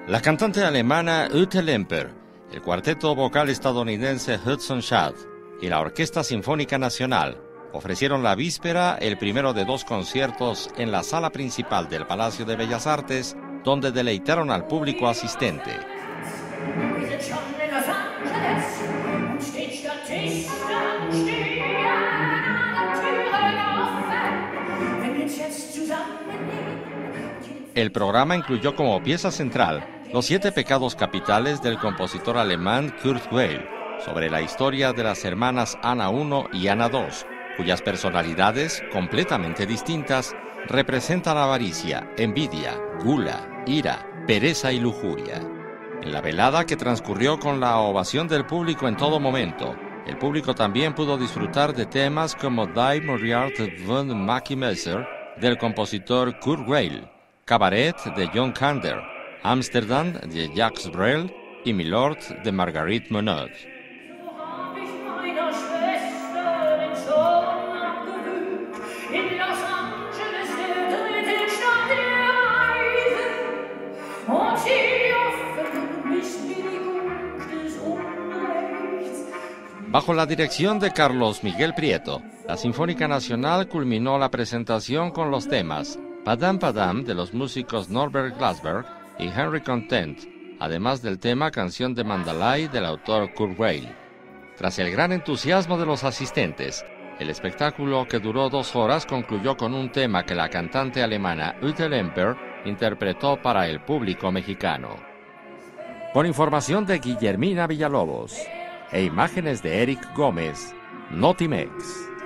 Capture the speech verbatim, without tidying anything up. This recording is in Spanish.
La cantante alemana Ute Lemper, el cuarteto vocal estadounidense Hudson Shad y la Orquesta Sinfónica Nacional ofrecieron la víspera el primero de dos conciertos en la sala principal del Palacio de Bellas Artes, donde deleitaron al público asistente. El programa incluyó como pieza central Los siete pecados capitales del compositor alemán Kurt Weill, sobre la historia de las hermanas Ana uno y Ana dos, cuyas personalidades, completamente distintas, representan avaricia, envidia, gula, ira, pereza y lujuria. En la velada, que transcurrió con la ovación del público en todo momento, el público también pudo disfrutar de temas como Die Moriarty von Mackie Messer, del compositor Kurt Weill, Cabaret, de John Kander, Amsterdam, de Jacques Brel, y Milord, de Marguerite Monod. Bajo la dirección de Carlos Miguel Prieto, la Sinfónica Nacional culminó la presentación con los temas Padam Padam de los músicos Norbert Glasberg y Henry Content, además del tema Canción de Mandalay del autor Kurt Weill. Tras el gran entusiasmo de los asistentes, el espectáculo, que duró dos horas, concluyó con un tema que la cantante alemana Ute Lemper interpretó para el público mexicano. Con información de Guillermina Villalobos e imágenes de Eric Gómez, Notimex.